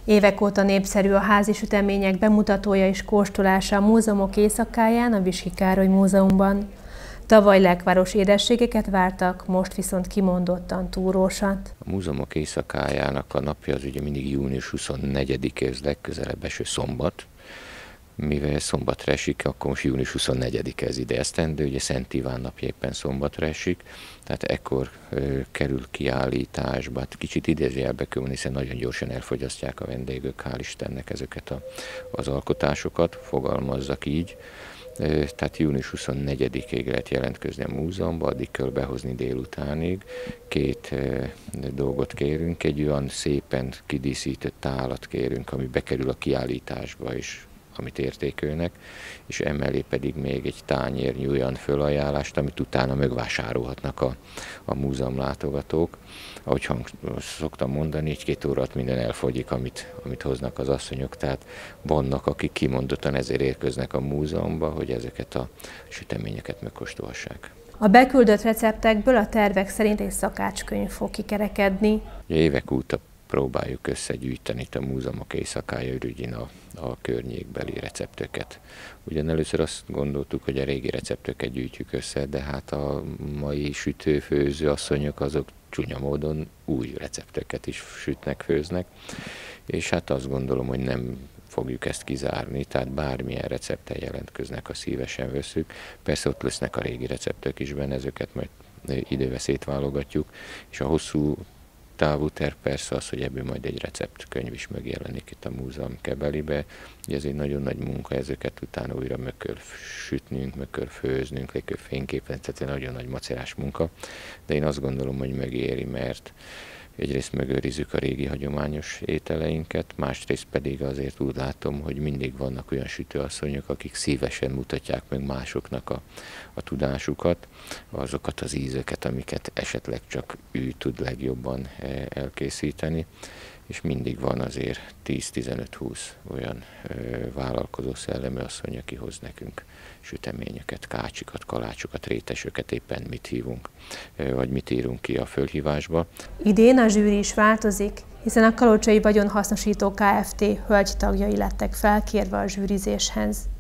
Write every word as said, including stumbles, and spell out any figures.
Évek óta népszerű a házi sütemények bemutatója és kóstolása a múzeumok éjszakáján, a Viski Károly Múzeumban. Tavaly lekváros édességeket vártak, most viszont kimondottan túrósat. A múzeumok éjszakájának a napja az ugye mindig június huszonnegyedike, ez legközelebb eső szombat. Mivel szombatra esik, akkor most június huszonnegyedike ez ide esztendő, ugye Szent Iván napja éppen szombatra esik, tehát ekkor ö, kerül kiállításba, hát kicsit idézőjelbe kell, hiszen nagyon gyorsan elfogyasztják a vendégek, hál' Istennek ezeket a, az alkotásokat, fogalmazzak így. Ö, tehát június huszonnegyedikéig lehet jelentkezni a múzeumba, addig kell behozni délutánig. Két ö, dolgot kérünk, egy olyan szépen kidíszített tálat kérünk, ami bekerül a kiállításba is, amit értékelnek, és emellé pedig még egy tányérnyi olyan fölajánlást, amit utána megvásárolhatnak a, a múzeum látogatók. Ahogy hang, szoktam mondani, egy-két órát minden elfogyik, amit, amit hoznak az asszonyok, tehát vannak, akik kimondottan ezért érkeznek a múzeumba, hogy ezeket a süteményeket megkóstolhassák. A beküldött receptekből a tervek szerint egy szakácskönyv fog kikerekedni. Évek óta próbáljuk összegyűjteni itt a múzeumok éjszakája ürügyén a, a környékbeli recepteket. Ugyan először azt gondoltuk, hogy a régi recepteket gyűjtjük össze, de hát a mai sütőfőző asszonyok azok csúnya módon új recepteket is sütnek, főznek, és hát azt gondolom, hogy nem fogjuk ezt kizárni, tehát bármilyen recepttel jelentkeznek, ha szívesen veszük. Persze ott lesznek a régi receptek is benne, ezeket majd idővel szétválogatjuk, és a hosszú távú terv persze az, hogy ebből majd egy receptkönyv is megjelenik itt a múzeum kebelibe. Ugye ez egy nagyon nagy munka, ezeket utána újra meg kell sütnünk, meg kell főznünk, meg kell fényképezni, tehát egy nagyon nagy macerás munka. De én azt gondolom, hogy megéri, mert egyrészt megőrizzük a régi hagyományos ételeinket, másrészt pedig azért úgy látom, hogy mindig vannak olyan sütőasszonyok, akik szívesen mutatják meg másoknak a, a tudásukat, azokat az ízeket, amiket esetleg csak ő tud legjobban elkészíteni, és mindig van azért tíz-tizenöt-húsz olyan ö, vállalkozó szellemű asszony, aki hoz nekünk süteményeket, kácsikat, kalácsokat, rétesöket, éppen mit hívunk, ö, vagy mit írunk ki a fölhívásba. Idén a zsűri is változik, hiszen a Kalocsai Vagyonhasznosító Kft. Hölgy tagjai lettek felkérve a zsűrizéshez.